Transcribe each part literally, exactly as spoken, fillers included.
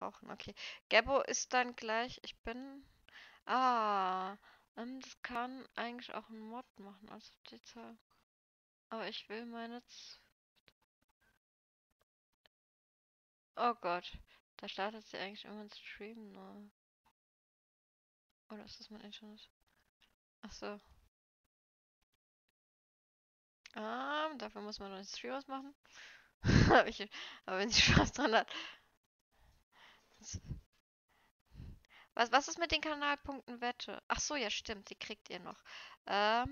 brauchen. Okay. Gabbo ist dann gleich. Ich bin. Ah. Ähm, das kann eigentlich auch ein Mod machen. Also die Zahl. Aber ich will meine. Z oh Gott. Da startet sie eigentlich immer ein Stream nur. Oder ist das mein Internet? Ach so. Ah, dafür muss man noch einen Stream ausmachen. Aber ich- aber wenn sie Spaß dran hat. Was, was ist mit den Kanalpunkten Wette? Ach so, ja, stimmt, die kriegt ihr noch. Ähm,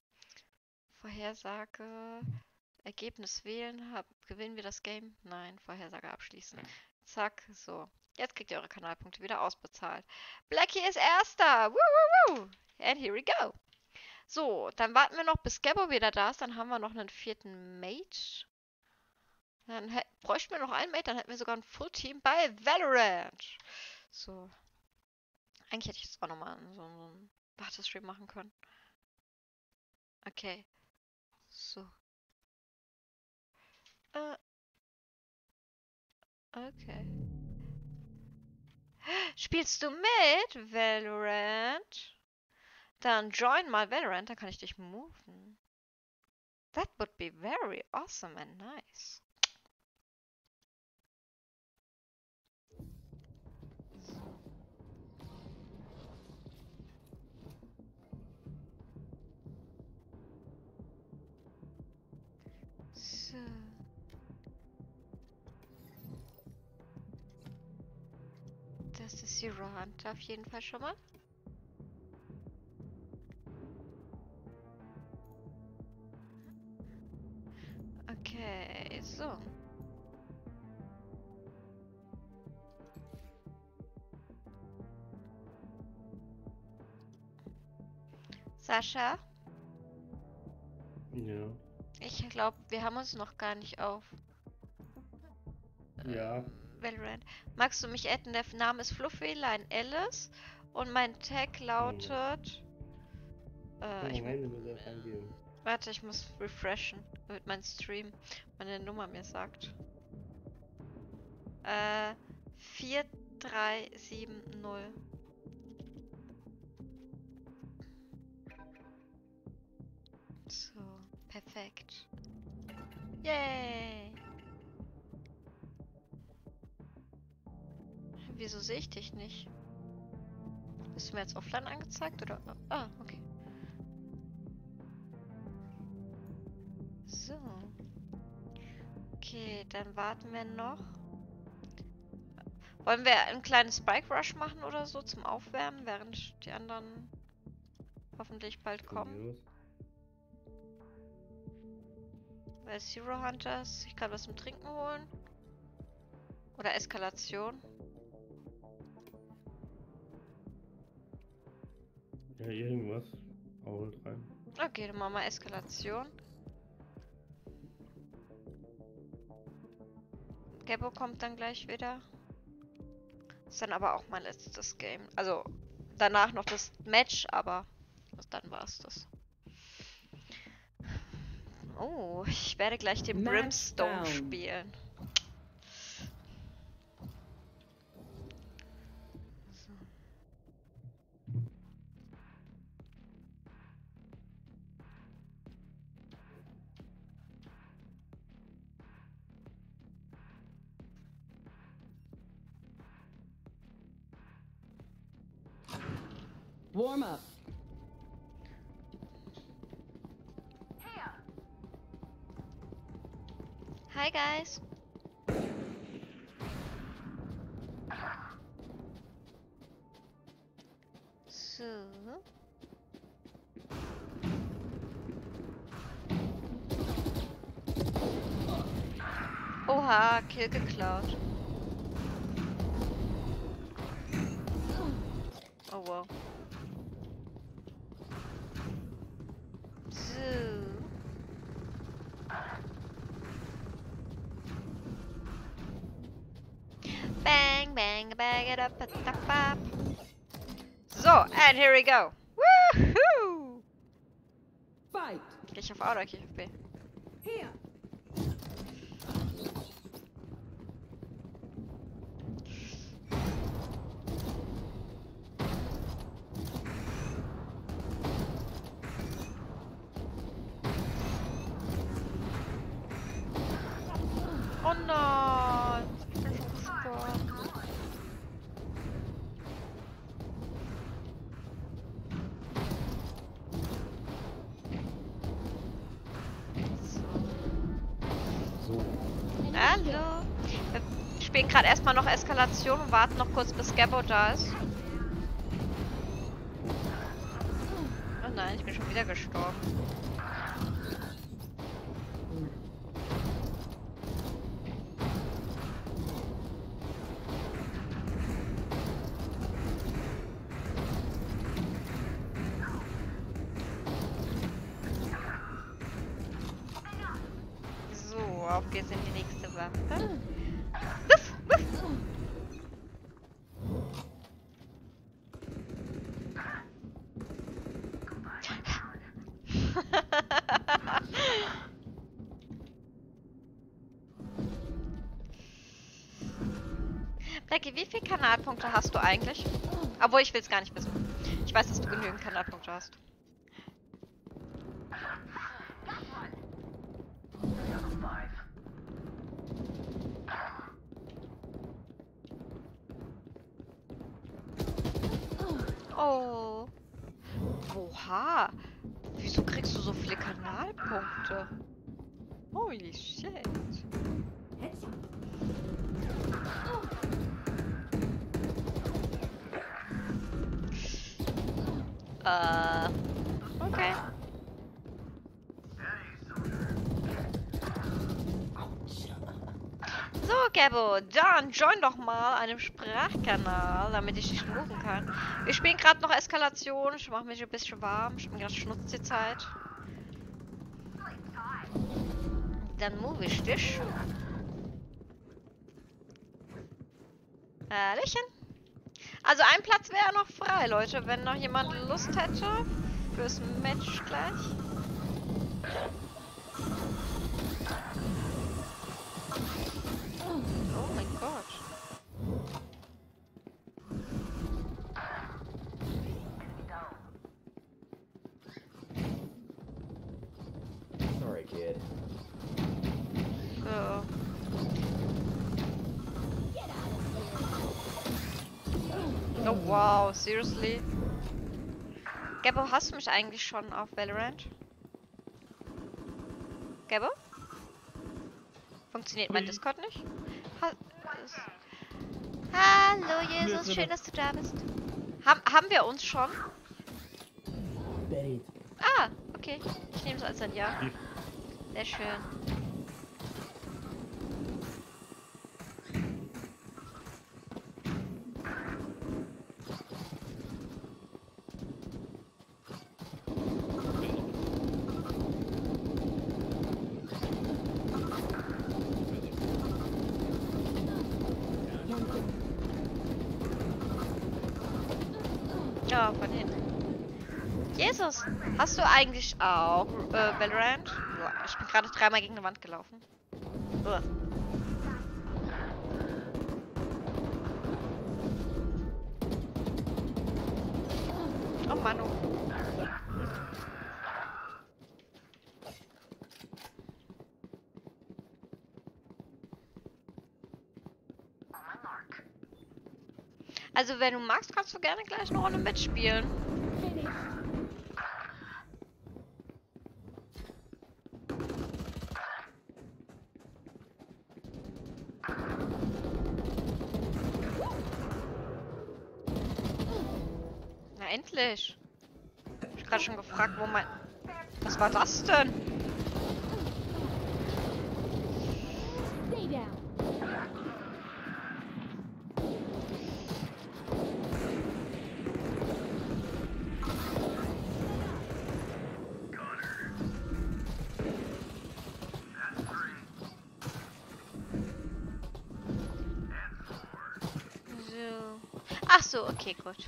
Vorhersage, Ergebnis wählen, hab, gewinnen wir das Game? Nein, Vorhersage abschließen. Zack, so. Jetzt kriegt ihr eure Kanalpunkte wieder ausbezahlt. Blackie ist Erster! Woo, woo, woo! And here we go. So, dann warten wir noch, bis Gabbo wieder da ist. Dann haben wir noch einen vierten Mate. Dann bräuchten wir noch einen Mate, dann hätten wir sogar ein Full-Team bei Valorant. So. Eigentlich hätte ich jetzt auch nochmal so, so einen Wartestream machen können. Okay. So. Äh. Okay. Spielst du mit Valorant? Dann join mal Valorant, dann kann ich dich moven. That would be very awesome and nice. So. Das ist Zero Hunter auf jeden Fall schon mal. Okay, so. Sascha? Ja. Ich glaube, wir haben uns noch gar nicht auf Ja. Valorant. Magst du mich adden? Der Name ist Fluffyline Alice und mein Tag lautet. Äh, ich Moment, du musst erst eingeben. Warte, ich muss refreshen, damit mein Stream meine Nummer mir sagt. Äh, vier drei sieben null. So, perfekt. Yay! Wieso sehe ich dich nicht? Bist du mir jetzt offline angezeigt oder? Ah, okay. So. Okay, dann warten wir noch. Wollen wir ein kleines Bike Rush machen oder so zum Aufwärmen, während die anderen hoffentlich bald kommen? Weil Zero Hunters, ich kann was zum Trinken holen. Oder Eskalation. Ja, irgendwas. Hau halt rein. Okay, dann machen wir Eskalation. Gabbo kommt dann gleich wieder. Ist dann aber auch mein letztes Game. Also danach noch das Match, aber dann war es das. Oh, ich werde gleich den Brimstone spielen. Warm up. Hi guys. So. Oha, Kill geklaut. Oh wow. So. Bang, bang, bang it up, up, up. So, and here we go. Woohoo! Fight. Gehe ich auf A oder gehe ich auf B? Here. spielen gerade erstmal noch Eskalation und warten noch kurz, bis Gabbo da ist. Oh nein, ich bin schon wieder gestorben. So, auf geht's in die nächste Waffe. Wuff, wuff. Blackie, wie viele Kanalpunkte hast du eigentlich? Obwohl, ich will es gar nicht wissen. Ich weiß, dass du genügend Kanalpunkte hast. Oh. Oha. Wieso kriegst du so viele Kanalpunkte? Holy shit. Äh. Okay. So, Gabbo, dann join doch mal einem Sprachkanal, damit ich dich rufen kann. Wir spielen gerade noch Eskalation. Ich mache mich ein bisschen warm. Ich bin gerade schnutzt die Zeit. Dann move ich dich. Hallöchen. Also ein Platz wäre noch frei, Leute, wenn noch jemand Lust hätte fürs Match gleich. Oh mein Gott. Sorry, kid. So. Oh wow, seriously? Gabbo, hast du mich eigentlich schon auf Valorant? Gabbo? Funktioniert mein Discord nicht? Ha Hallo Jesus, schön, dass du da bist. Ham haben wir uns schon? Ah, okay. Ich nehme es als ein Ja. Sehr schön. Ja, von hinten. Jesus, hast du eigentlich auch äh, Valorant? Uah, ich bin gerade dreimal gegen eine Wand gelaufen. Uah. Oh Mann. Oh. Also wenn du magst, kannst du gerne gleich eine Runde mitspielen. Na endlich. Ich hab gerade schon gefragt, wo mein... Was war das denn? Stay down. So. Ach so, okay, gut.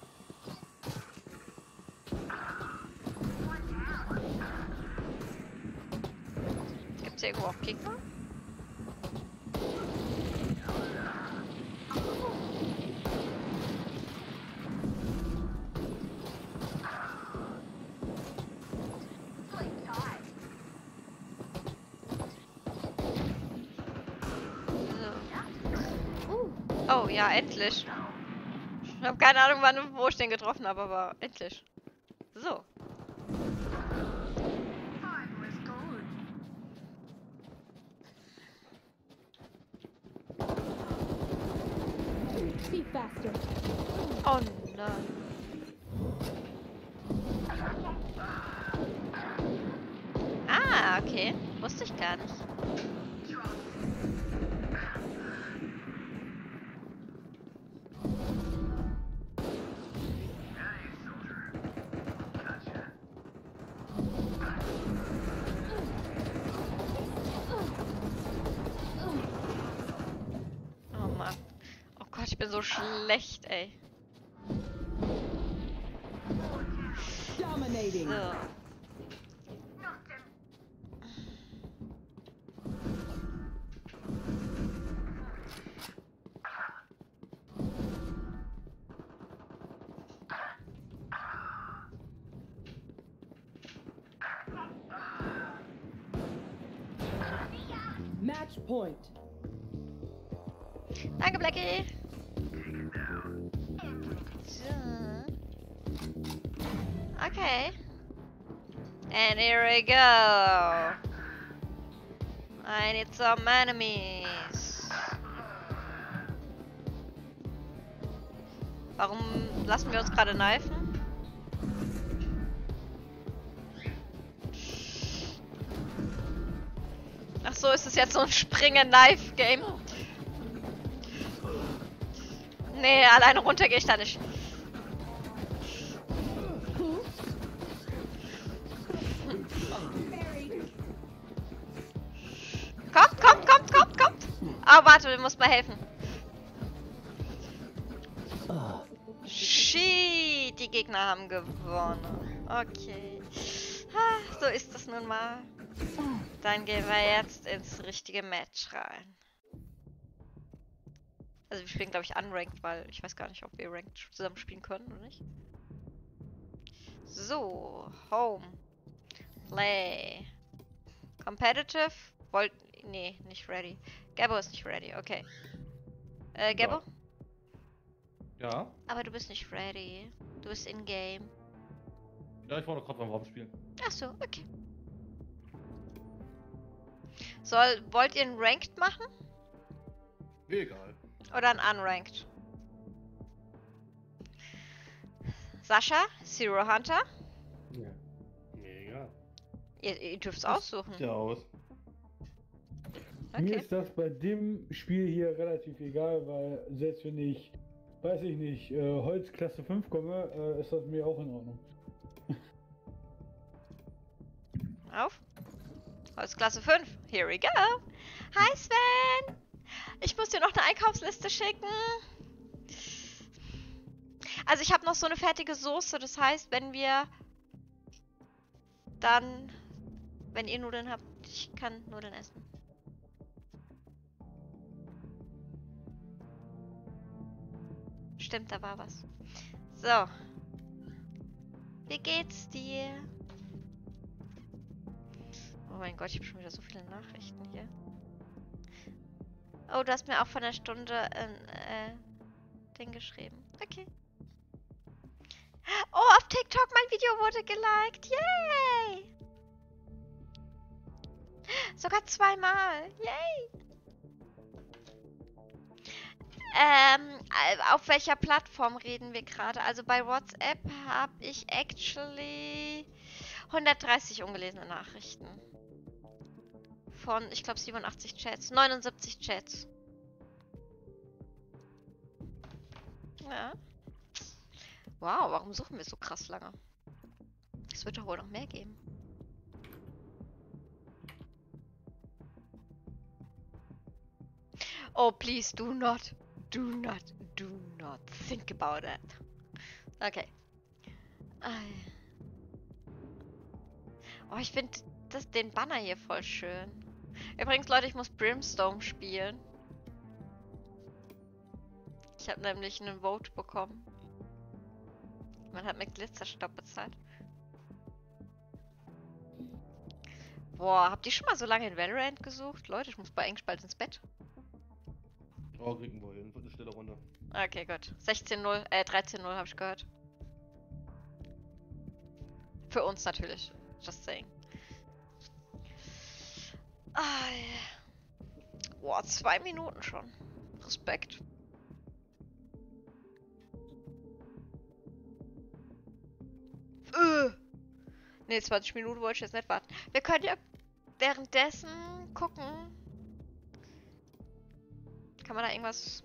Gibt's hier irgendwo auch Gegner? So. Oh ja, endlich. Ich habe keine Ahnung, wann und wo ich den getroffen habe, aber endlich. So. faster. Oh nein. Ah, okay. Wusste ich gar nicht. Oh Mann. Oh Gott, ich bin so schlecht, ey. Dominating. So. Match point. Danke, Blackie. So. Okay. And here we go. I need some enemies. Warum lassen wir uns gerade kneifen? Ach so, ist es jetzt so ein Springen-Knife-Game? Nee, alleine runter gehe ich da nicht. Kommt, kommt, kommt, kommt, kommt. Oh, warte, wir müssen mal helfen. Shit, die Gegner haben gewonnen. Okay. Ah, so ist das nun mal. Dann gehen wir jetzt ins richtige Match rein. Also wir spielen, glaube ich, unranked, weil ich weiß gar nicht, ob wir ranked zusammen spielen können oder nicht. So, Home. Play. Competitive. Wollt. Nee, nicht ready. Gabbo ist nicht ready, okay. Äh, Gabbo? Ja? Aber du bist nicht ready. Du bist in-game. Ja, ich wollte gerade beim Raum spielen. Achso, okay. Soll, wollt ihr ein Ranked machen? Mir egal. Oder ein Unranked? Sascha? Zero Hunter? Ja. Mir egal. Ihr, ihr dürft es aussuchen. Ja, aus. Mir Okay. ist das bei dem Spiel hier relativ egal, weil selbst wenn ich, weiß ich nicht, äh, Holz Klasse fünf komme, äh, ist das mir auch in Ordnung. Auf. Holzklasse fünf. Here we go. Hi Sven. Ich muss dir noch eine Einkaufsliste schicken. Also ich habe noch so eine fertige Soße. Das heißt, wenn wir dann, wenn ihr Nudeln habt, ich kann Nudeln essen. Stimmt, da war was. So. Wie geht's dir? Oh mein Gott, ich habe schon wieder so viele Nachrichten hier. Oh, du hast mir auch von der Stunde ein äh, Ding geschrieben. Okay. Oh, auf TikTok mein Video wurde geliked. Yay! Sogar zweimal. Yay! Ähm, äh, auf welcher Plattform reden wir gerade? Also bei WhatsApp habe ich actually hundertdreißig ungelesene Nachrichten. Von, ich glaube, siebenundachtzig Chats. neunundsiebzig Chats. Ja. Wow, warum suchen wir so krass lange? Es wird doch wohl noch mehr geben. Oh, please do not, do not, do not think about that. Okay. Oh, ich finde das den Banner hier voll schön. Übrigens, Leute, ich muss Brimstone spielen. Ich habe nämlich einen Vote bekommen. Man hat mit Glitzerstopp bezahlt. Boah, habt ihr schon mal so lange in Valorant gesucht? Leute, ich muss bei eigentlich bald ins Bett. Oh, kriegen wir hin. Viertelstelle runter. Okay, gut. sechzehn null, äh, dreizehn null habe ich gehört. Für uns natürlich. Just saying. Ah, yeah. Boah, zwei Minuten schon. Respekt. Äh. Ne, zwanzig Minuten wollte ich jetzt nicht warten. Wir können ja währenddessen gucken. Kann man da irgendwas...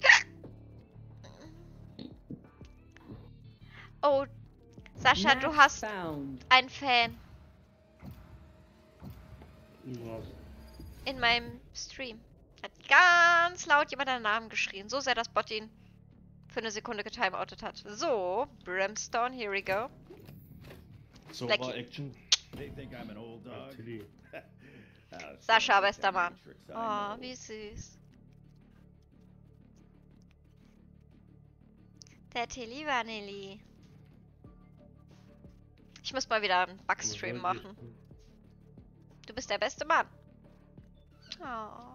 Oh, Sascha, du hast Found. einen Fan Was? in meinem Stream. Hat ganz laut jemand deinen Namen geschrien. So sehr, dass Bot ihn für eine Sekunde getimeoutet hat. So, Brimstone, here we go. So Blackie. war Action. They think I'm an old Ja, dog. Tilly. Ah, Sascha, some bester Mann. tricks I Oh, know. wie süß. Der Tilly Vanilli. Ich muss mal wieder einen Bugstream machen. Du bist der beste Mann. Oh.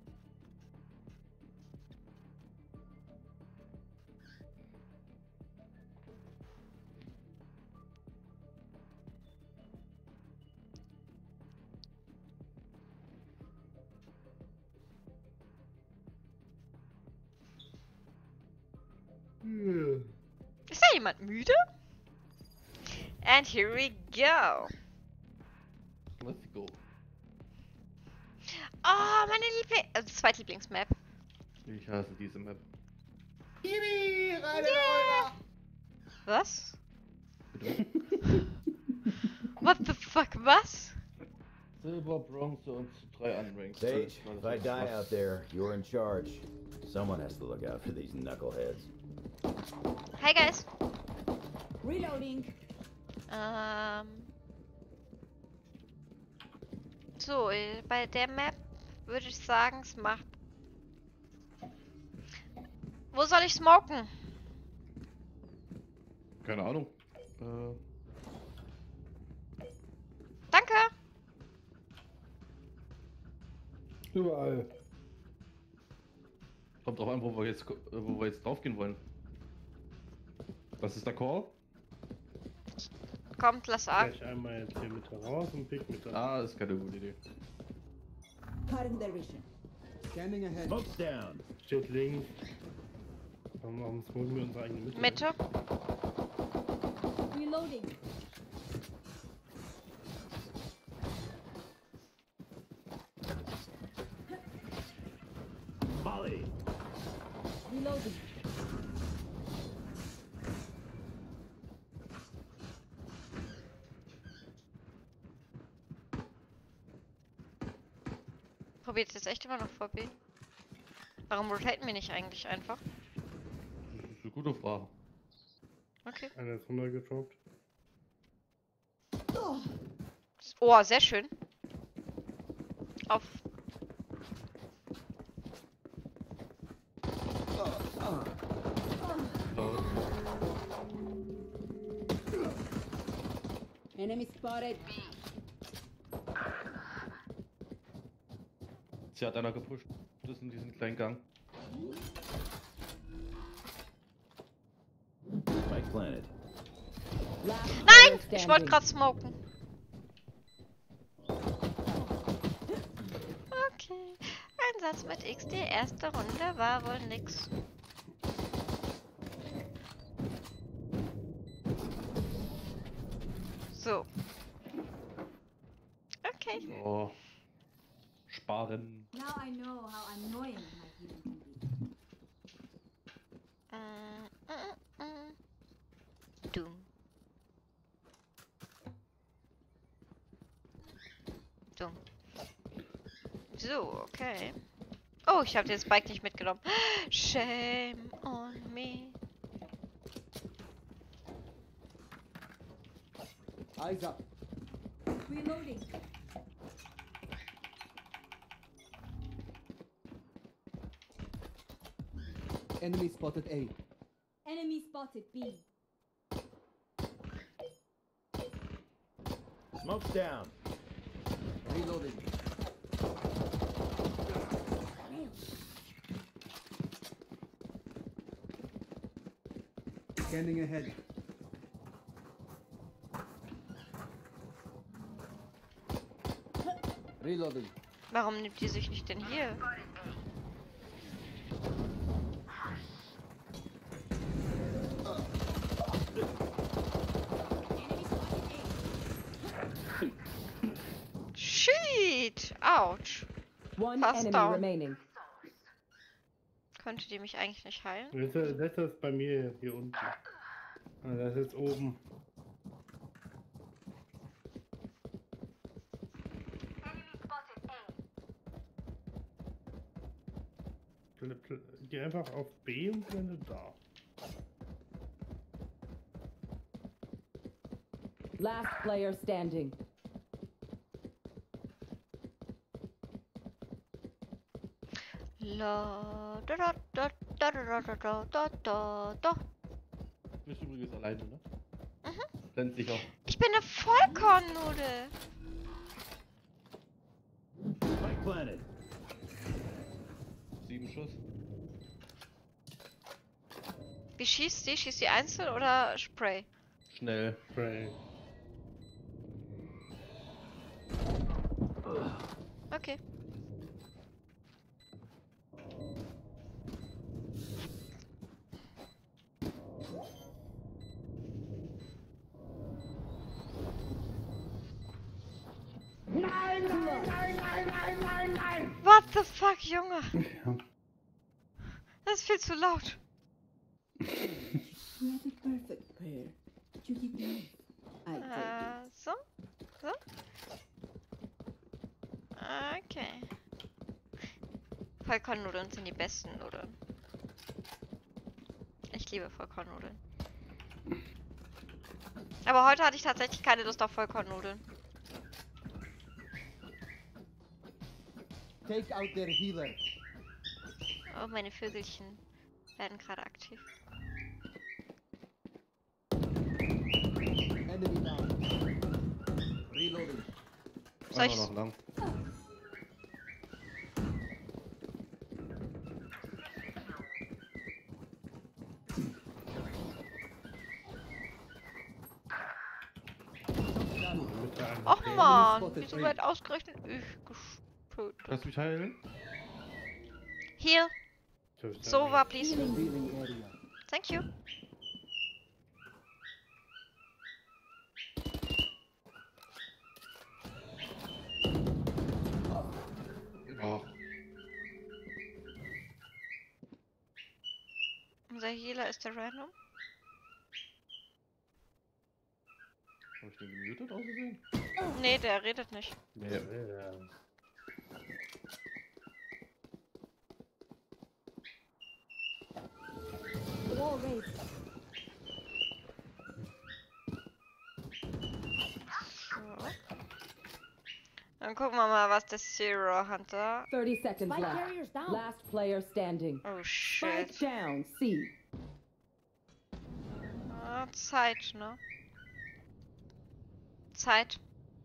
Ist da jemand müde? And here we go. Let's go. Oh, meine Liebling... Also Zweitlieblingsmap. Ich hasse diese Map. Yeah. Was? Bitte? What the fuck, was? Silber, Bronze und drei Unranked. Sage, if I die out there, you're in charge. Someone has to look out for these knuckleheads. Hi, guys. Reloading. Ähm... So, äh, bei der Map würde ich sagen, es macht... Wo soll ich smoken? Keine Ahnung. Äh, Danke. Überall. kommt drauf an, wo wir jetzt, wo wir jetzt drauf gehen wollen. Was ist der Call? Kommt, lass ab. Gleich einmal jetzt hier mit raus und pick mit da. Ah, ist keine gute Idee. Cutting their vision. Scanning ahead. Smoke's down. Steht links. Warum, warum smoken wir unsere eigene Mitte? Mitte. Reloading. Molly. Reloading. Probiert es jetzt echt immer noch vor B? Warum rotaten wir nicht eigentlich einfach? Das ist eine gute Frage. Okay. Einer ist runtergetroppt. Oh, sehr schön. Auf. Enemy spotted. Sie hat einer gepusht. Das ist in diesem kleinen Gang. Spike planted. Last Nein! player Ich wollte standing. gerade smoken. Okay. Einsatz mit X D. Erste Runde war wohl nix. So. Okay. Oh. Sparen. Now I know how annoying my healing can be. Mm, mm, mm. Doom. Doom. So, okay. Oh, ich habe den Spike nicht mitgenommen. Shame on me. Eyes up. Reloading. Enemy spotted A. Enemy spotted B. Smoke's down. Reloading. Scanning ahead. Reloading. Warum nimmt die sich nicht denn hier? Enemy Ouch. One Fast enemy down. remaining. Könnte die mich eigentlich nicht heilen? Das ist, das ist bei mir hier unten. Ah, das ist oben. Geh einfach auf B und blende da. Last player standing. La da da da da da da da da da da. Du bist übrigens alleine, ne? Mhm. Blendet sich auch. Ich bin eine Vollkornnudel. Spike planted. Sieben Schuss. Wie schießt die? Schießt die einzeln oder Spray? Schnell. Spray. Okay. What the fuck, Junge? Ja. Das ist viel zu laut. We are the perfect pair. You give me. I take it. Äh, so? So? Okay. Vollkornnudeln sind die besten Nudeln. Ich liebe Vollkornnudeln. Aber heute hatte ich tatsächlich keine Lust auf Vollkornnudeln. Take out their healer. Oh, meine Vögelchen werden gerade aktiv. Enemy down. Reloading. Soll Einfach ich... noch lang. Och man, wieso wird ausgerechnet ich getötet? Kannst du mich heilen? Heal. Sova, please. Revealing area. Thank you. Oh. Unser Healer ist der Random. Hab ich den gemutet ausgesehen? Nee, der redet nicht. Nee. Ja. Wall raised. So. Dann gucken wir mal, was der Zero Hunter... thirty seconds Spike left. carrier's down. Last player standing. Oh Spike shit. down. C. Ah, Zeit, ne? Zeit.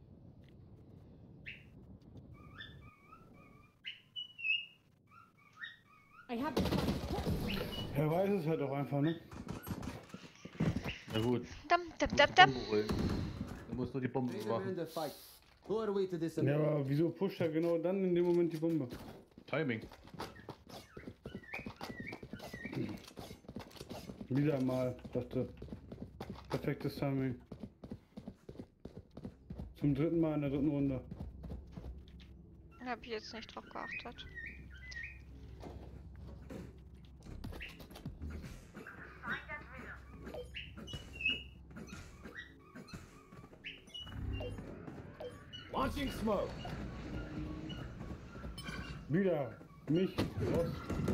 I have the spike. Er weiß es halt auch einfach, ne? Na gut. Dum, Du dum, musst dum, die dum. Bombe holen. Du musst nur die Bombe They demand machen. the fight. Who are we to Ja, disagree? aber wieso pusht er genau dann in dem Moment die Bombe? Timing. Wieder mal, dachte. Perfektes Timing. Zum dritten Mal in der dritten Runde. Hab ich jetzt nicht drauf geachtet. Launching smoke. Wieder mich raus.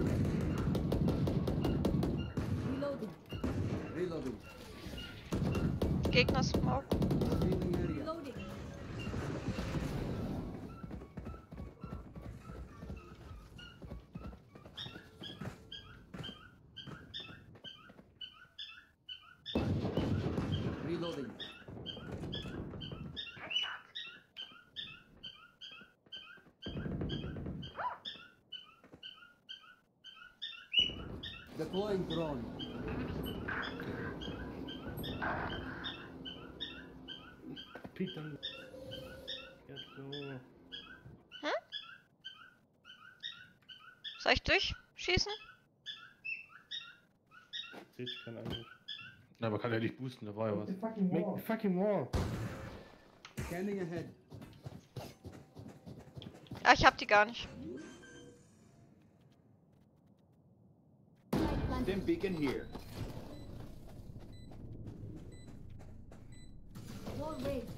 Reloading. Reloading. Gegner Smoke. Revealing area. Reloading. Reloading. Deploying drone. Peter. Ja, so. Soll ich durchschießen? Seht kann eigentlich. Na, aber kann ja nicht boosten, da war ja was. Make the fucking wall. Scanning ahead. Ah, ich hab die gar nicht. Stim beacon here. Wall raised.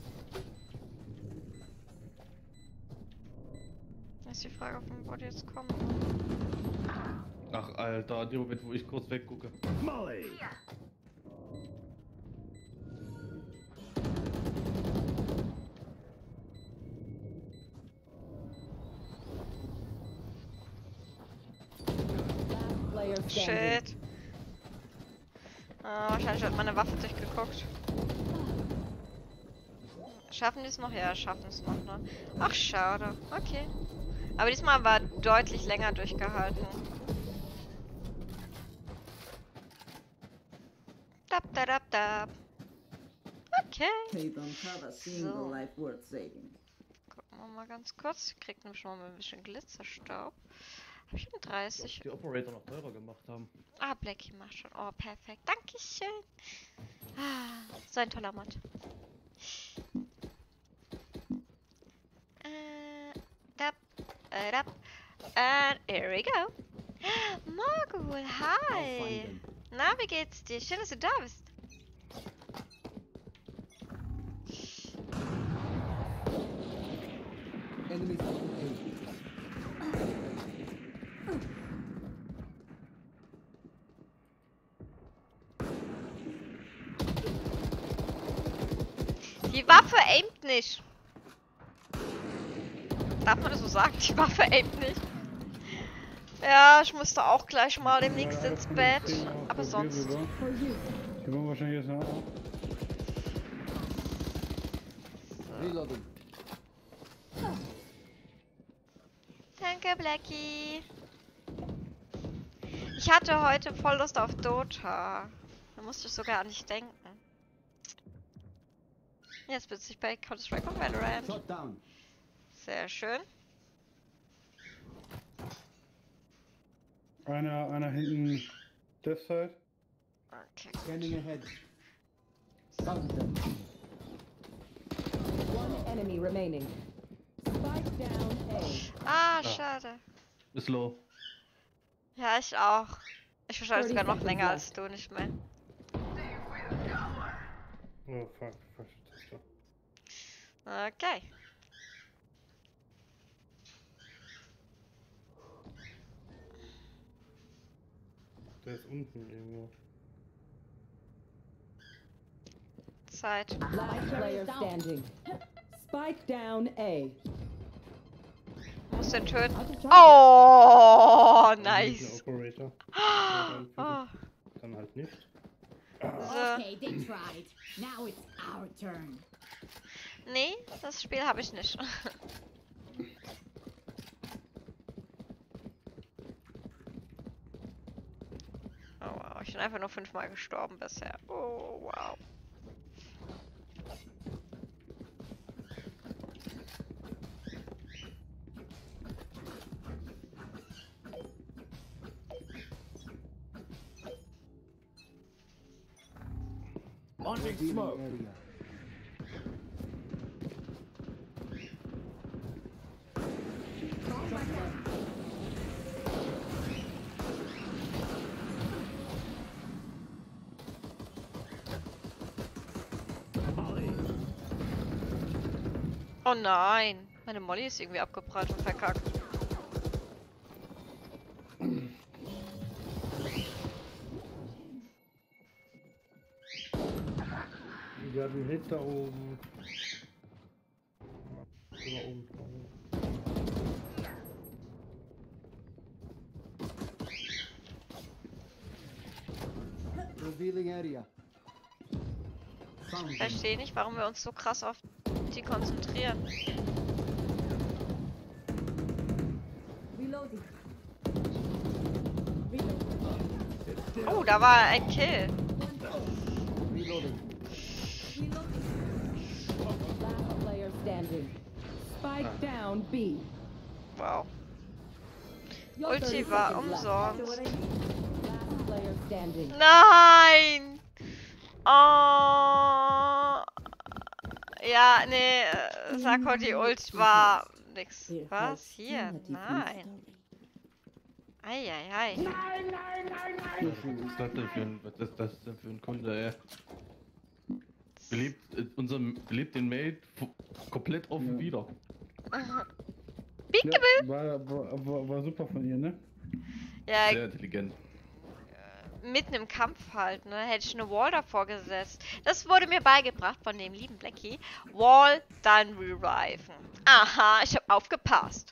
Ist die Frage, von wo die jetzt kommen. Ach, Alter, in dem Moment, wo ich kurz weggucke. Molly! Player standing. Shit. Ah, wahrscheinlich hat meine Waffe durchgeguckt. Schaffen die es noch? Ja, schaffen es noch, ne? Ach, schade. Okay. Aber diesmal war deutlich länger durchgehalten. Dab, dab, dab, dab. Okay. They don't have a single So. life worth saving. Gucken wir mal ganz kurz. Ich krieg nämlich schon mal ein bisschen Glitzerstaub. Hab ich schon dreißig? Die Operator noch teurer gemacht haben. Ah, Blackie macht schon. Oh, perfekt. Dankeschön. Ah, so ein toller Mod. Äh, dab, äh, dab. And here we go. Morgul, hi. Na, wie geht's dir? Schön, dass du da bist. Enemies up to eight. Die Waffe aimt nicht. Darf man das so sagen? Die Waffe aimt nicht. Ja, ich musste auch gleich mal demnächst ins Bett. Aber sonst. For you. Die wollen wahrscheinlich jetzt noch. Reloading. Danke, Blackie. Ich hatte heute voll Lust auf Dota. Da musste ich sogar an dich denken. Jetzt bin ich bei Counter-Strike und Valorant. Shot down. Sehr schön. Einer, einer hinten Death Side. Okay. Scanning ahead. Found them. One enemy remaining. Spike down A. Ah, schade. Ist low. Ja, ich auch. Ich wahrscheinlich sogar noch thirty länger seconds als du, nicht mehr. Oh, fuck. Falsche Taste. Okay. Der ist unten irgendwo. Zeit. Last player standing. Spike down A. Muss den töten. Out of charge. Oh, Der nice. Operator. Ja, dann, Oh, dann halt nicht. so. Okay, they tried. Now it's our turn. Nee, das Spiel habe ich nicht. Oh wow, ich bin einfach nur fünfmal gestorben bisher. Oh wow. Launching Revealing smoke. area. Oh nein, meine Molly ist irgendwie abgebrannt und verkackt. Wir hatten einen Hit da oben. Da oben. Revealing area. Found Ich them. verstehe nicht, warum wir uns so krass auf die konzentrieren. Reloading. Reloading. Oh, da war ein Kill. Reloading. Last player standing. Spike down B. Wow. Your Ulti thirty war seconds left. umsonst. Last player standing. Nein! Oh. Ja, nee, äh, Sakko, die Ult war nix. There Was? hides Hier? still a different Nein. story. Eieiei. Was ist das denn für ein, was ist das denn für ein Kunde, ey? Belebt, äh, unser, belebt den Mate f- komplett offen Ja. wieder. Ja, war, war, war, war super von ihr, ne? Ja, Sehr intelligent. mitten im Kampf halt, ne? Hätte ich eine Wall davor gesetzt. Das wurde mir beigebracht von dem lieben Blackie. Wall, dann reviven. Aha, ich hab aufgepasst.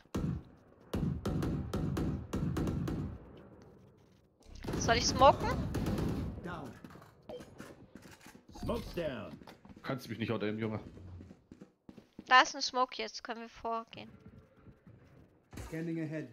Soll ich smoken? Down. Smoke's down. Kannst mich nicht unter dem Junge. Da ist ein Smoke jetzt, können wir vorgehen. Scanning ahead.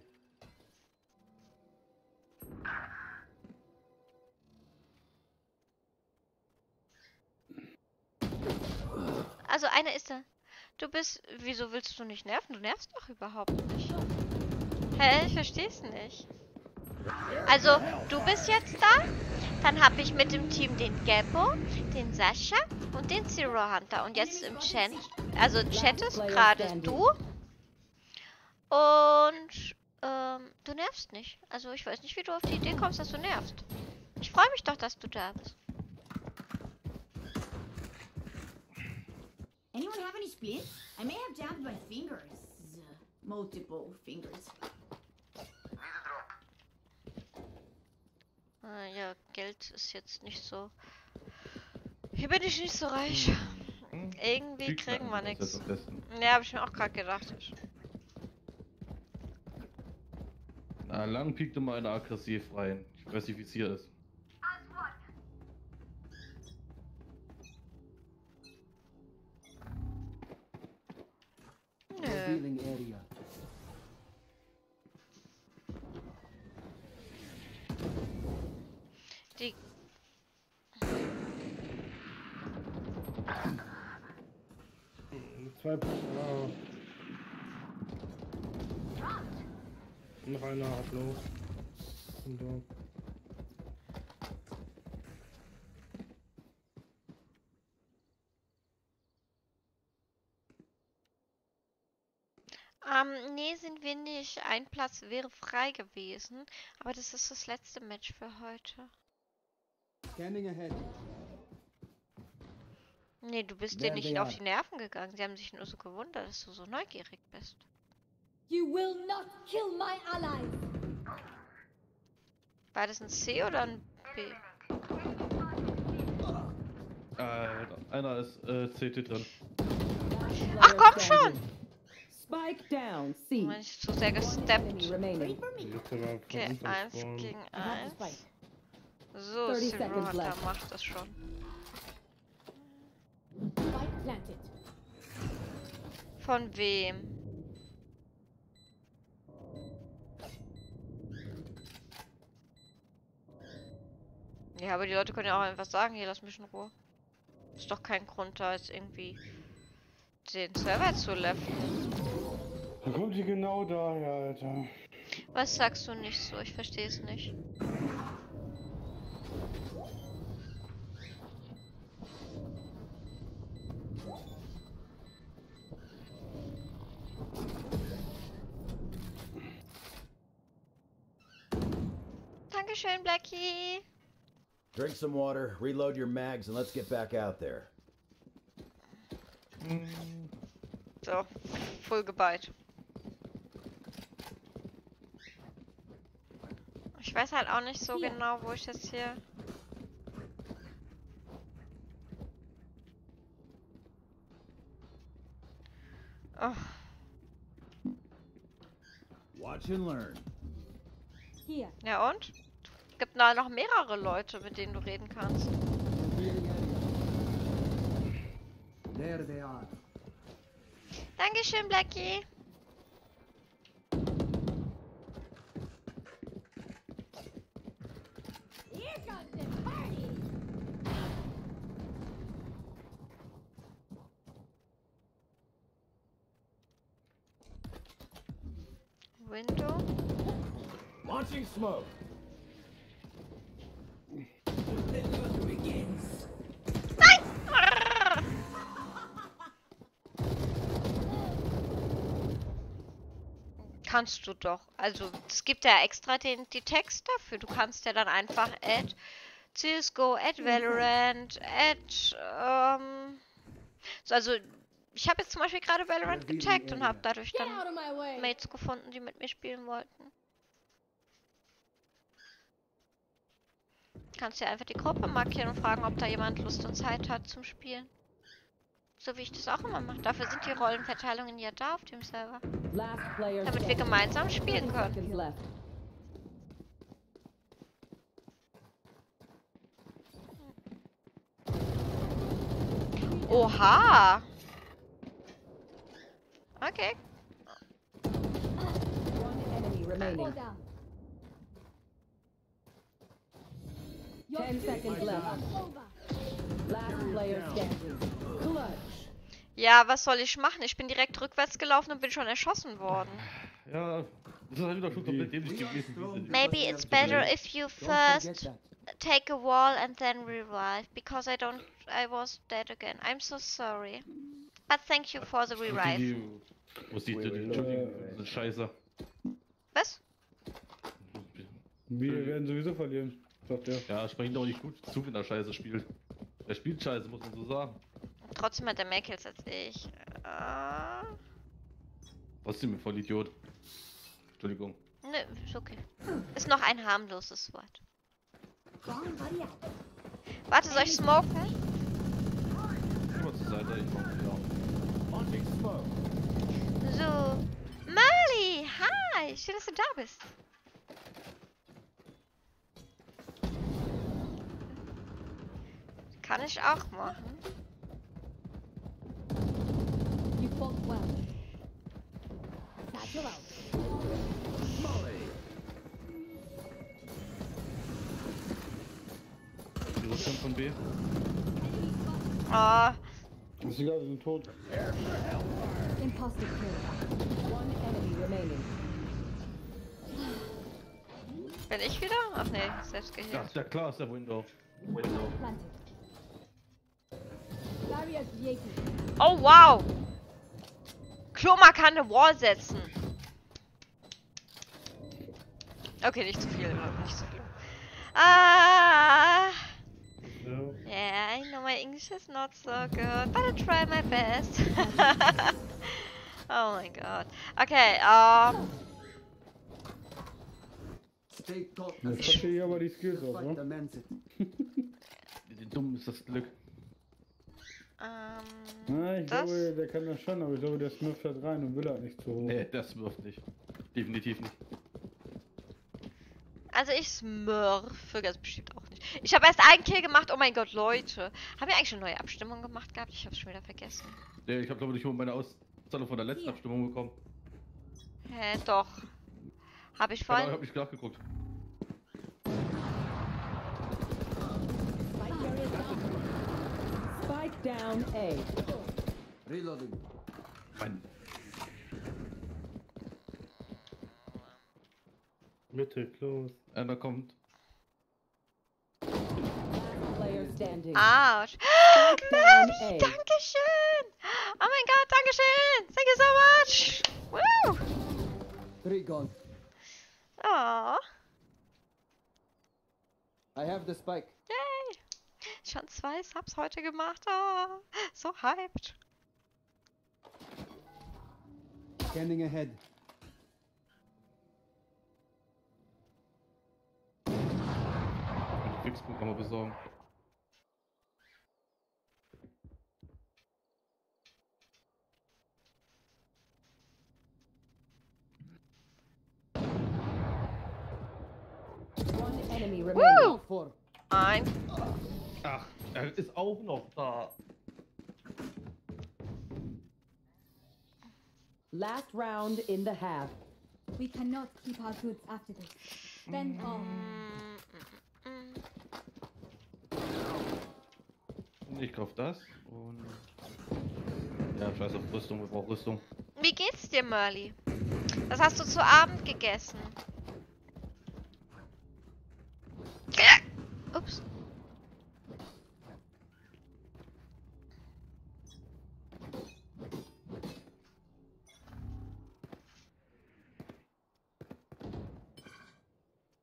Also einer ist da. Du bist. Wieso willst du nicht nerven? Du nervst doch überhaupt nicht. Hä? Ich versteh's nicht. Also, du bist jetzt da. Dann habe ich mit dem Team den Gabbo, den Sascha und den Zero Hunter. Und jetzt im Chat. Also chattest gerade du. Und ähm, du nervst nicht. Also ich weiß nicht, wie du auf die Idee kommst, dass du nervst. Ich freue mich doch, dass du da bist. Anyone have any splints? I may have jabbed my fingers. Multiple fingers. Ah, ja, Geld ist jetzt nicht so. Hier bin ich nicht so reich. Hm. Irgendwie Kriegt kriegen wir man das nichts. am besten. Ja, habe ich mir auch gerade gedacht. Na, lang piekt immer einer aggressiv rein. Ich klassifiziere es. Nö. Revealing area. Die. Zwei. Ah. Noch einer hat low. Und da. Ähm, nee, sind wir nicht. Ein Platz wäre frei gewesen. Aber das ist das letzte Match für heute. Scanning ahead. Nee, du bist There denen nicht they auf are. die Nerven gegangen. Sie haben sich nur so gewundert, dass du so neugierig bist. You will not kill my allies. War das ein C oder ein B? Äh, einer ist äh, C T drin. Ach, komm schon! Spike down. C. Bin ich zu sehr gesteppt. Enemy remaining. Jetzt aber Okay, versucht am eins Spawn. gegen I have the eins. spike. So, thirty Zero seconds Hunter left. macht das schon. Spike planted. Von wem? Ja, aber die Leute können ja auch einfach sagen, hier, lass mich in Ruhe. Ist doch kein Grund, da jetzt irgendwie den Server zu leften. Da kommt sie genau daher, Alter. Was sagst du nicht so? Ich verstehe es nicht. Dankeschön, Blackie. Drink some water, reload your mags, and let's get back out there. So, voll geballt. Ich weiß halt auch nicht so Hier. genau, wo ich jetzt hier... Oh, Watch and learn. Here. ja und? Es gibt da noch mehrere Leute, mit denen du reden kannst. Revealing area. There they are. Dankeschön, Blackie. Here comes the party. Window. Launching smoke. Nein! Arrrr. Kannst du doch. Also, es gibt ja extra den, die Text dafür. Du kannst ja dann einfach add C S G O, add Valorant, add, ähm... So, also, ich habe jetzt zum Beispiel gerade Valorant getaggt und habe dadurch Get dann out of my way. Mates gefunden, die mit mir spielen wollten. Kannst ja einfach die Gruppe markieren und fragen, ob da jemand Lust und Zeit hat zum Spielen. So wie ich das auch immer mache. Dafür sind die Rollenverteilungen ja da auf dem Server. Last player Damit wir standing. gemeinsam spielen Ten können. seconds left. Oha! Okay. One enemy Fall remaining. down. Ten seconds left. Over. Last player standing. Clutch. Ja, was soll ich machen? Ich bin direkt rückwärts gelaufen und bin schon erschossen worden. Ja, das ist halt wieder schon komplett dämlich gewesen. diese- Maybe it's better if you Don't forget first that. take a wall and then revive, because I don't, I was dead again. I'm so sorry. But thank you for the Wo die- revive. die- Wo ist die, die, die, die, die Scheiße? Was? Wir werden sowieso verlieren, sagt er. Ja, es bringt auch nicht gut zu, wenn er Scheiße spielt. Er spielt Scheiße, muss man so sagen. Trotzdem hat er mehr Kills als ich. Äh, Trotzdem ein Vollidiot. Entschuldigung. nö, ist okay. Ist noch ein harmloses Wort. Bomb buddy out. Warte, soll ich smoken? Geh mal zur Seite, ich mach wieder. So. Mali, hi! Schön, dass du da bist. Kann ich auch machen. You fought well. Satchel out. Die Rückstand von B. Oh, Ist egal, wir sind tot. Imposter kill. One enemy remaining. bin ich wieder? Ach nee, selbst Ja, geheilt. ist ja klar, ist der Window. Window. Planted. Barrier created. Oh, wow! Kloma kann eine Wall setzen. Okay, nicht zu viel, nicht zu viel. Ah! Yeah, I know my English is not so good, but I try my best. Oh mein Gott. Okay, ähm... Stay taut. Jetzt verstehe ich aber die Skills auch, Fight ne? the Mansit. Den Dummen ist das Glück. Ähm... Na, ich Das? glaube, der kann das schon, aber ich glaube, der Smurf hat rein und will halt nicht zu hoch. Nee, das wirft nicht. Definitiv nicht. Also ich smurfe ganz bestimmt auch nicht. Ich habe erst einen Kill gemacht, oh mein Gott, Leute. Haben wir eigentlich schon neue Abstimmung gemacht gehabt? Ich habe schon wieder vergessen. Nee, ich habe glaube ich nur meine Auszahlung von der letzten Abstimmung bekommen. Hä, doch. Habe ich Ja, ich vorhin... habe nicht nachgeguckt. Spike carrier down. Spike down A. Reloading. Mann. Mitte, close. Einer kommt. Last player standing. Autsch. Spike down Mali, A. Dankeschön. Oh mein Gott, Dankeschön. Thank you so much. Woo. Three gone. Oh, I have the spike. yay. Schon zwei Subs heute gemacht. Oh, so hyped. Scanning ahead. Fixpunkt kann man besorgen. One enemy Woo. remaining. Four. Ein. Ach, er ist auch noch da. Last round in the half. We cannot keep our goods after this. Spend all. Mm, mm, mm. Ich kauf das und... Ja, scheiß auf Rüstung, wir brauchen Rüstung. Wie geht's dir, Merli? Was hast du zu Abend gegessen? Ups.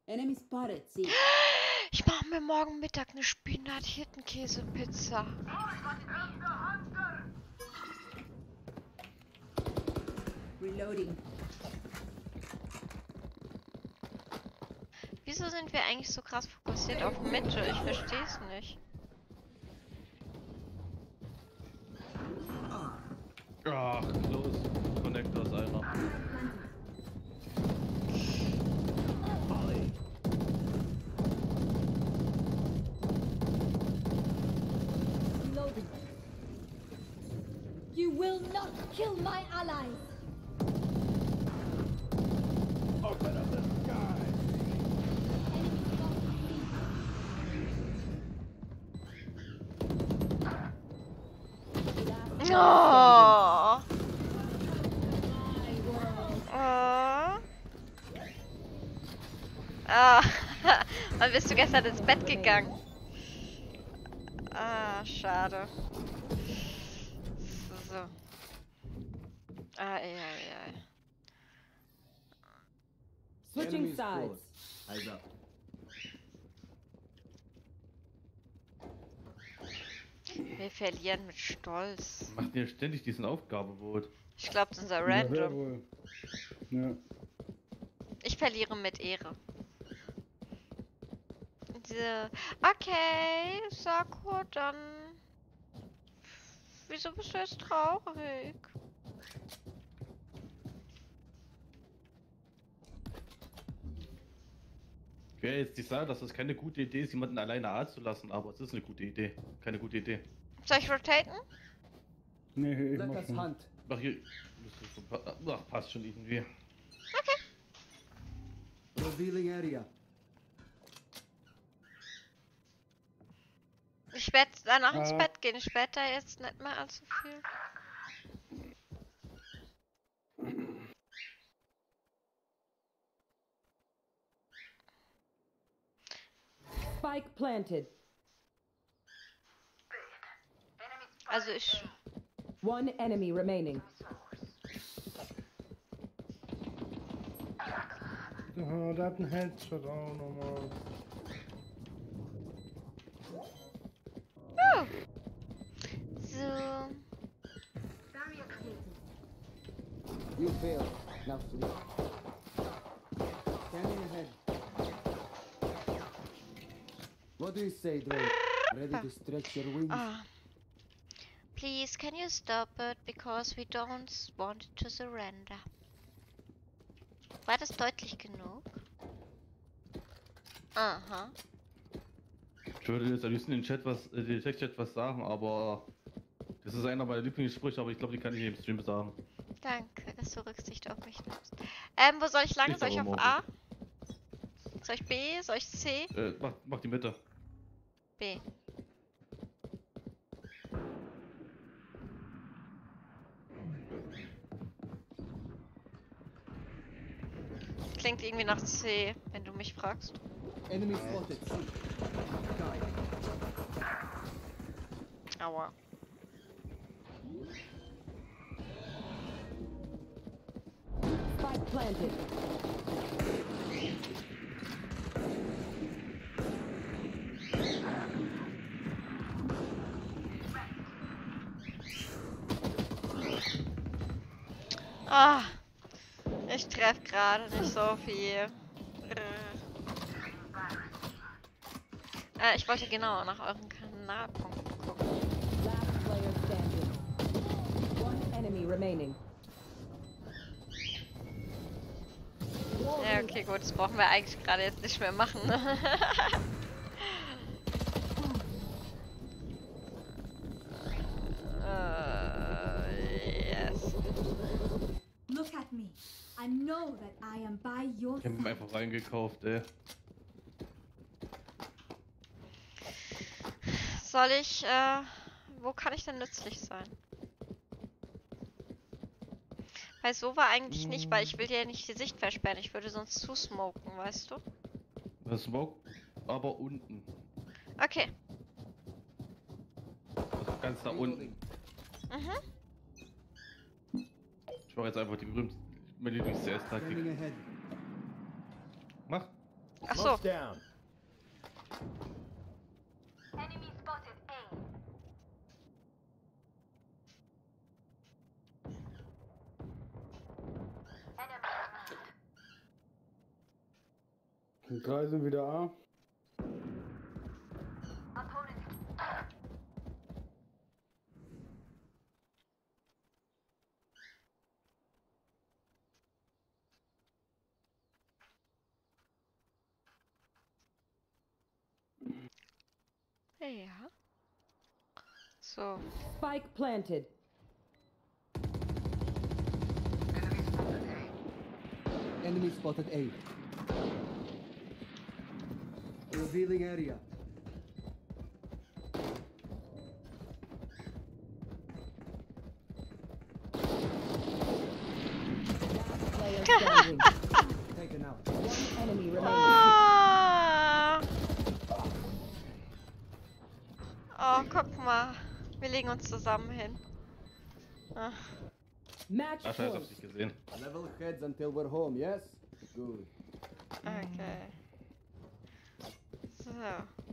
Enemy spotted. See. Ich mache mir morgen Mittag eine Spinat-Hirtenkäse-Pizza. Reloading. Wieso sind wir eigentlich so krass fokussiert auf Mitte? Ich verstehe es nicht. Ach, los. Connector ist einer. Reloading. You will not kill my allies. Open up the sky. Enemy spotted. Last Oh. My world. Oh. Ah. Wann bist du gestern ins Bett gegangen? Ah, schade. So. Ah, ja, ja. Switching Enemies sides. close. Eyes up. Wir verlieren mit Stolz. Macht ihr ständig diesen Aufgabewot? Ich glaube, das ist unser Ja, sehr Random. wohl. Ja. Ich verliere mit Ehre. Diese. Okay, Sakura, dann. Wieso bist du jetzt traurig? Ich werde jetzt nicht sagen, dass das keine gute Idee ist, jemanden alleine A zu lassen, aber es ist eine gute Idee. Keine gute Idee. Soll ich rotaten? Nee, ich Let mach us schon. hunt. Ach, hier. Ach, passt schon irgendwie. Revealing area. Ich werde danach ins Ah. Bett gehen. Ich werde da jetzt nicht mehr allzu viel. Spike planted. Also ich. One enemy remaining. Oh, der hat einen Headshot auch nochmal. Oh. So. You failed. Now sleep. Scanning ahead. What do you say, Drake? Ready to stretch your wings? Ah. Please, can you stop it? Because we don't want to surrender. War das deutlich genug? Aha. Ich würde jetzt am liebsten in den Chat was, äh, den Text-Chat was sagen, aber das ist einer meiner Lieblingssprüche, aber ich glaube, die kann ich nicht im Stream sagen. Danke, dass du Rücksicht auf mich nimmst. Ähm, wo soll ich lang? Ich Soll ich auf aber A? Soll ich B? Soll ich C? Äh, mach, mach die Mitte. B. Klingt irgendwie nach C, wenn du mich fragst. Enemy spotted. See. Aua. Spike planted. Ah, ich treffe gerade nicht so viel. Äh, ich wollte genau nach euren Kanalpunkten gucken. Last player standing. One enemy remaining. Ja, okay, gut, das brauchen wir eigentlich gerade jetzt nicht mehr machen. äh, yes. Look at me. I know that I am by your Ich hab ihn side. einfach reingekauft, ey. Soll ich, äh, wo kann ich denn nützlich sein? Weil so war eigentlich nicht, weil ich will dir nicht die Sicht versperren. Ich würde sonst zusmoken, weißt du? Das Smoke, aber unten. Okay. Also ganz da unten. Mhm. Ich mache jetzt einfach die berühmte, meine Lieblings-C S-Taktik. Scanning ahead. Mach. Ach so. Smoke's down. Und drei sind wieder A. Ja. So. Spike planted. Enemy spotted A. Revealing area. Player standing. Taken out. One enemy remaining. Ah. Oh, guck mal. Wir legen uns zusammen hin. Ah. Match Ach, scheiße, point. hab's nicht gesehen. Level heads until we're home, yes? Good. Okay. So.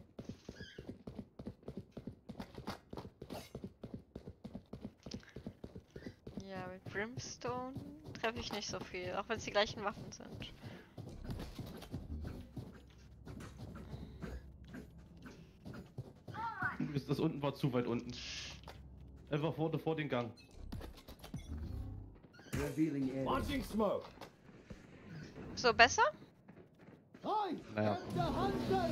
Ja, mit Brimstone treffe ich nicht so viel, auch wenn es die gleichen Waffen sind. Das unten war zu weit unten. Einfach vor, vor den Gang. Revealing area. Launching smoke. So besser? Hi! Naja. Get the hunter!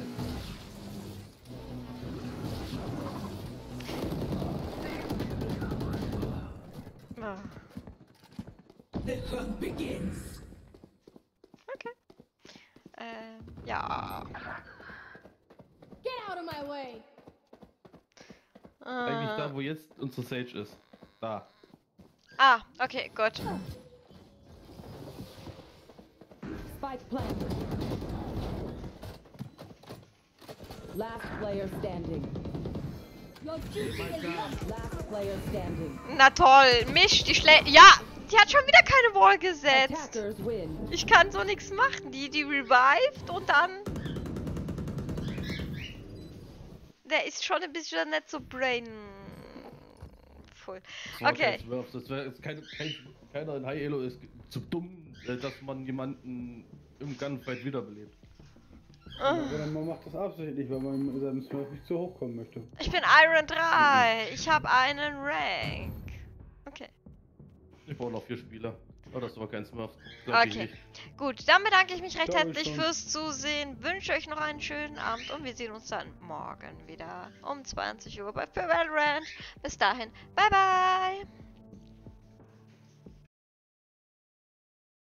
Ah. The hunt begins. Okay. Ähm, ja. Get out of my way. Eigentlich Äh, da, wo jetzt unsere Sage ist. Da. ah, okay, gut. Spike planted. Last player standing. Your duty is not. Last player standing. Na toll, Misch, die Schlä... Ja, die hat schon wieder keine Wall gesetzt. Attackers win. Ich kann so nichts machen. Die, die revived und dann... Der ist schon ein bisschen nicht so brainful. Das war Okay. kein Smurf, Das wäre jetzt kein, kein, keiner in High Elo ist zu dumm, äh, dass man jemanden im Gunfight wiederbelebt. Oder man macht das absichtlich, weil man mit seinem Smurf nicht zu hoch kommen möchte. Ich bin Iron drei. Ich habe einen Rank. Okay. Ich brauche noch vier Spieler. Oh, das war kein Smurf. Glaub ich Okay. nicht. Gut, dann bedanke ich mich recht Glaub ich herzlich schon. fürs Zusehen. Wünsche euch noch einen schönen Abend und wir sehen uns dann morgen wieder um zwanzig Uhr bei Valorant. Bis dahin, bye bye!